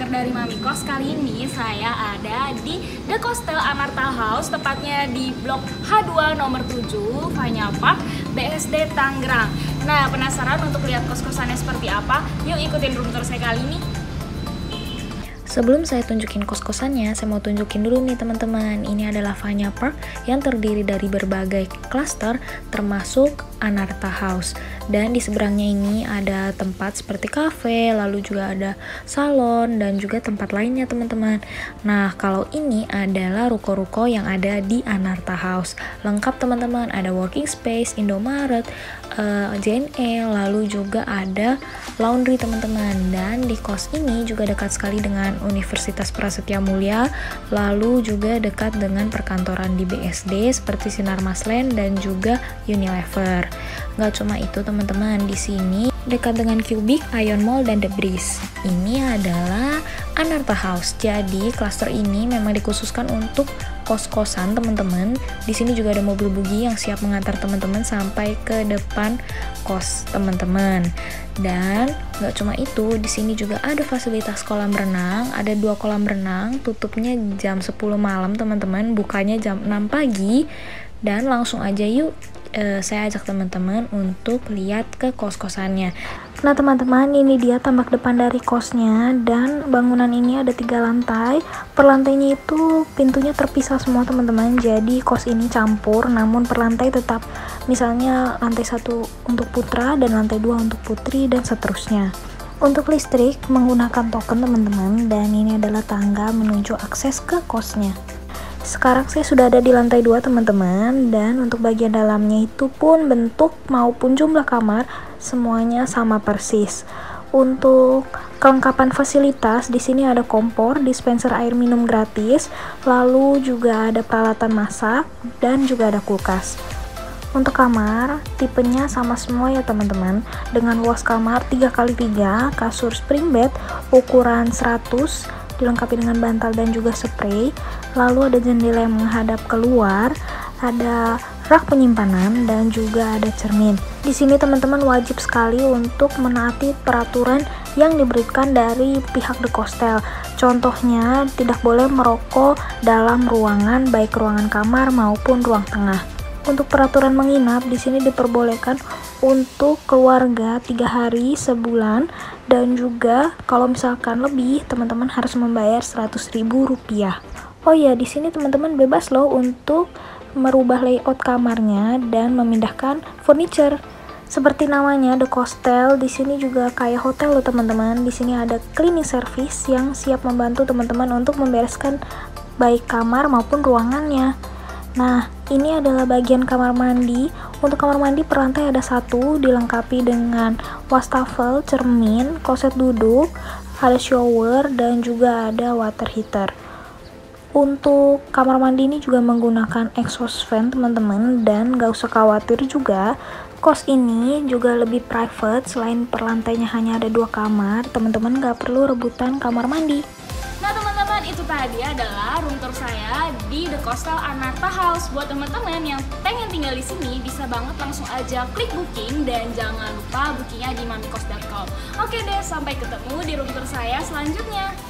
Dear dari Mami Kos, kali ini saya ada di The Coastal Amarta House, tepatnya di Blok H2 nomor 7, Fanya Park, BSD Tangerang. Nah, penasaran untuk lihat kos-kosannya seperti apa? Yuk ikutin room tour saya kali ini. Sebelum saya tunjukin kos-kosannya, saya mau tunjukin dulu nih teman-teman. Ini adalah Fanya Park yang terdiri dari berbagai klaster termasuk Anarta House. Dan di seberangnya ini ada tempat seperti cafe, lalu juga ada salon dan juga tempat lainnya teman-teman. Nah, kalau ini adalah ruko-ruko yang ada di Anarta House. Lengkap teman-teman, ada working space, Indomaret, JNE, lalu juga ada laundry teman-teman. Dan di kos ini juga dekat sekali dengan Universitas Prasetya Mulia, lalu juga dekat dengan perkantoran di BSD seperti Sinar Maslen dan juga Unilever. Nggak cuma itu teman-teman, di sini dekat dengan Cubic, Ion Mall, dan The Breeze. Ini adalah Anarta House. Jadi klaster ini memang dikhususkan untuk kos-kosan teman-teman. Di sini juga ada mobil buggy yang siap mengantar teman-teman sampai ke depan kos teman-teman. Dan nggak cuma itu, di sini juga ada fasilitas kolam renang. Ada 2 kolam renang, tutupnya jam 10 malam teman-teman, bukanya jam 6 pagi. Dan langsung aja yuk, saya ajak teman-teman untuk lihat ke kos-kosannya. Nah teman-teman, ini dia tampak depan dari kosnya, dan bangunan ini ada 3 lantai. Per lantainya itu pintunya terpisah semua teman-teman, jadi kos ini campur, namun per lantai tetap misalnya lantai 1 untuk putra dan lantai 2 untuk putri dan seterusnya. Untuk listrik menggunakan token teman-teman, dan ini adalah tangga menuju akses ke kosnya. Sekarang saya sudah ada di lantai 2 teman-teman, dan untuk bagian dalamnya itu pun bentuk maupun jumlah kamar semuanya sama persis. Untuk kelengkapan fasilitas di sini ada kompor, dispenser air minum gratis, lalu juga ada peralatan masak dan juga ada kulkas. Untuk kamar, tipenya sama semua ya teman-teman, dengan luas kamar 3x3, kasur spring bed ukuran 100, dilengkapi dengan bantal dan juga spray, lalu ada jendela yang menghadap keluar, ada rak penyimpanan dan juga ada cermin. Di sini teman-teman wajib sekali untuk menaati peraturan yang diberikan dari pihak The Coastal. Contohnya, tidak boleh merokok dalam ruangan, baik ruangan kamar maupun ruang tengah. Untuk peraturan menginap, di sini diperbolehkan untuk keluarga 3 hari sebulan, dan juga kalau misalkan lebih, teman-teman harus membayar Rp100.000. Oh ya, di sini teman-teman bebas loh untuk merubah layout kamarnya dan memindahkan furniture. Seperti namanya The Coastal, di sini juga kayak hotel loh teman-teman. Di sini ada cleaning service yang siap membantu teman-teman untuk membereskan baik kamar maupun ruangannya. Nah, ini adalah bagian kamar mandi. Untuk kamar mandi per lantai ada 1, dilengkapi dengan wastafel, cermin, kloset duduk, ada shower, dan juga ada water heater. Untuk kamar mandi ini juga menggunakan exhaust fan teman-teman, dan gak usah khawatir juga, kos ini juga lebih private. Selain per lantainya hanya ada 2 kamar, teman-teman gak perlu rebutan kamar mandi. Nah teman-teman, itu tadi adalah room tour saya di The Coastal Anarta House. Buat teman-teman yang pengen tinggal di sini, bisa banget langsung aja klik booking, dan jangan lupa bookingnya di mamikos.com. Oke deh, sampai ketemu di room tour saya selanjutnya.